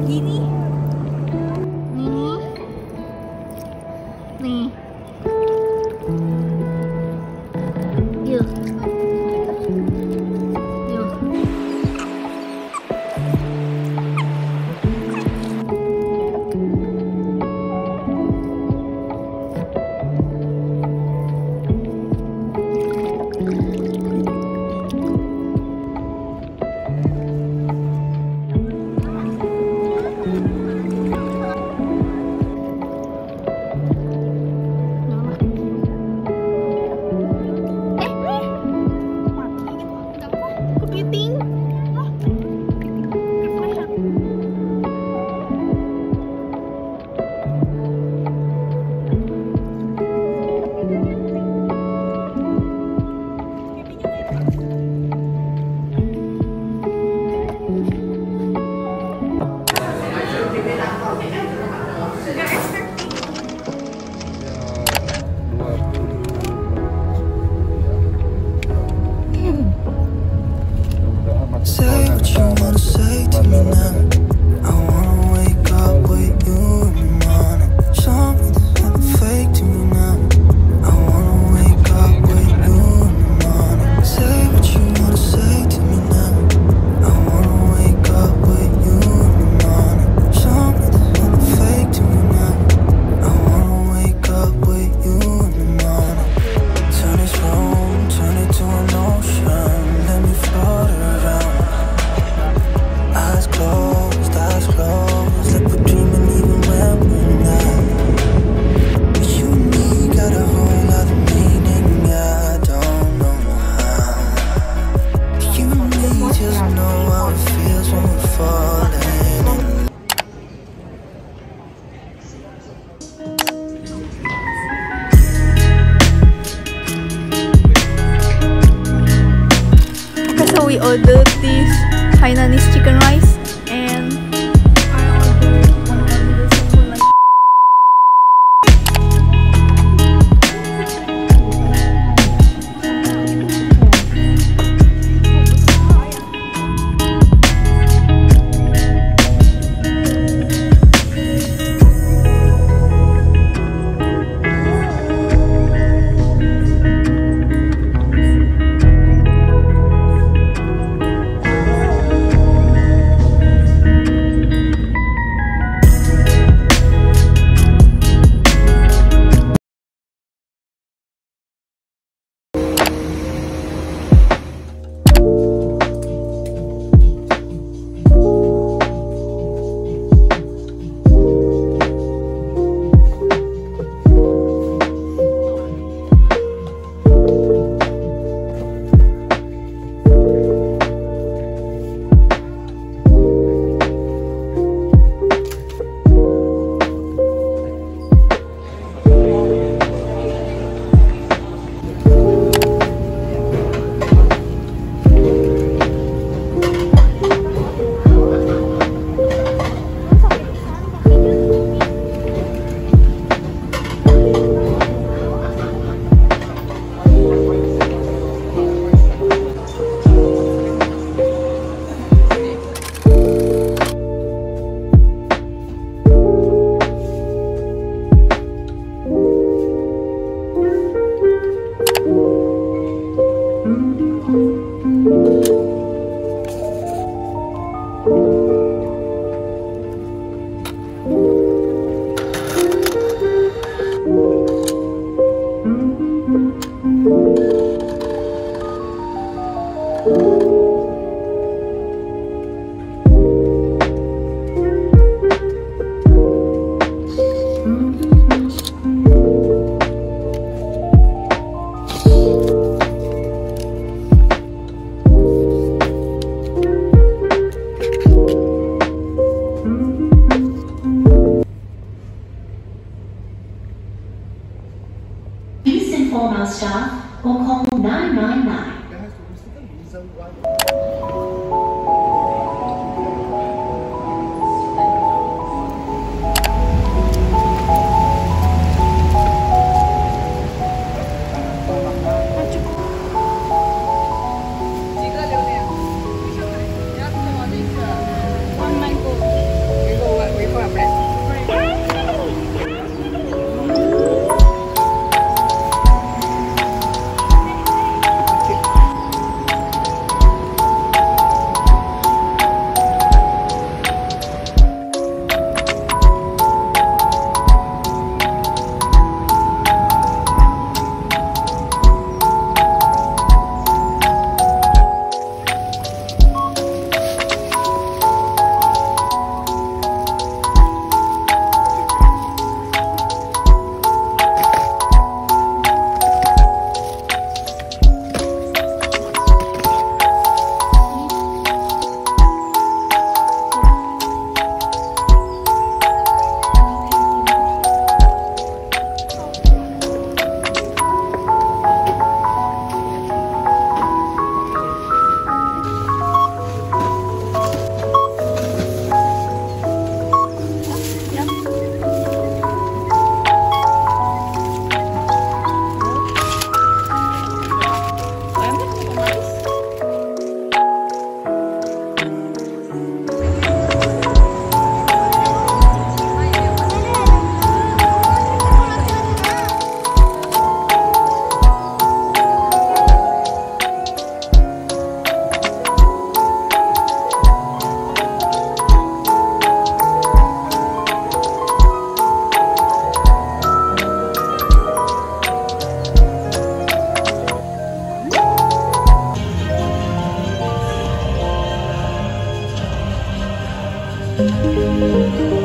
begini. Nih. Yuk. Yuk. Say what you wanna say to me now. I wanna wake up with you in the morning. Show me there's nothing fake to me now. I wanna wake up with you in the morning. Say what you wanna say to me now. I wanna wake up with you in the morning. Show me there's nothing fake to me now. I wanna wake up with you in the morning. Turn this room, turn it to an ocean. Let me float around. Eyes closed, like we're dreaming even when we're not. But you and me got a whole other meaning, yeah, I don't know how. You and me just know how it feels when we're falling in. Okay, so we ordered this Hainanese chicken rice and I ordered one of the simple like inform our staff or call 999. One mango. you.